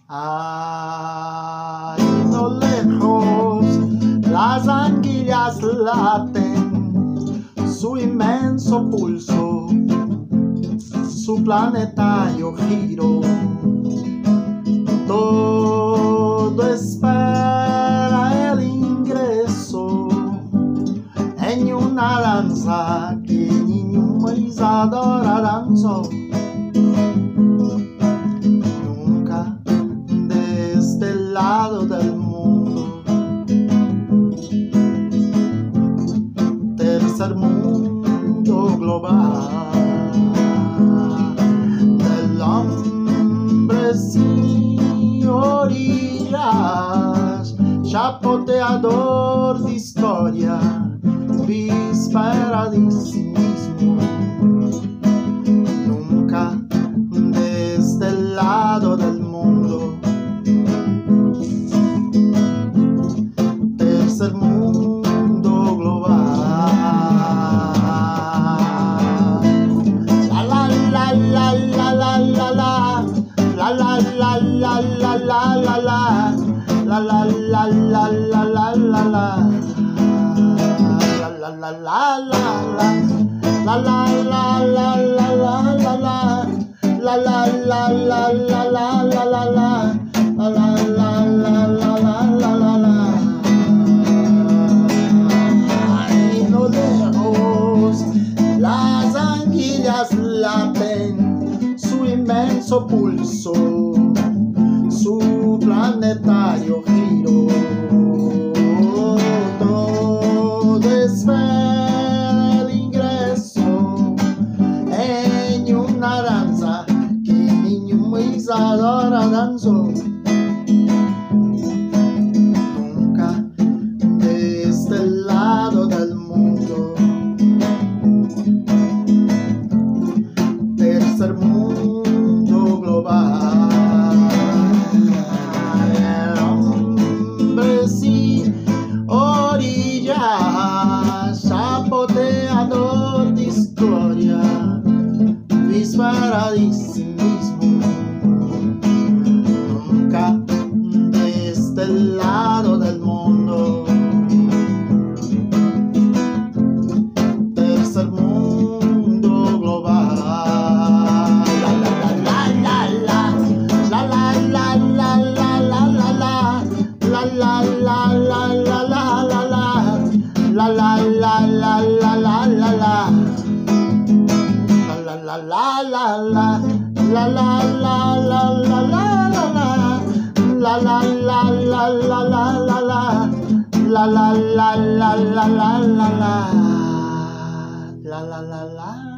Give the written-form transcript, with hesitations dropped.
Ahí no lejos las anguilas laten su inmenso pulso, su planetario giro. Todo espera el ingreso en una danza que niño Isadora danzó. Nunca de este lado del mundo, tercer mundo global, del hombre sin orillas, chapoteador de historia, víspera de sí mismo. Nunca de este lado del mundo, tercer mundo global. La la la la la la la la, la la la la la la la la, la la la la la la la la, la la la la la, la la la la la la la la, la la la la la la la la la, la la la la la la la la. Ahí no lejos las anguilas laten su inmenso pulso, su planetario giro. Todo espera el ingreso en una danza que niño Isadora danzó. Nunca de este lado del mundo, tercer mundo global, el hombre sin orillas, chapoteador de historia, víspera de sí mismo. Nunca de este lado del mundo, tercer mundo global. La la la la la la la la la la la la la, la la la la la la la la, la la la la la la la la, la la la la la, la la la la la la la la, la la la la la la la la, la la la la la la la la, la la la la.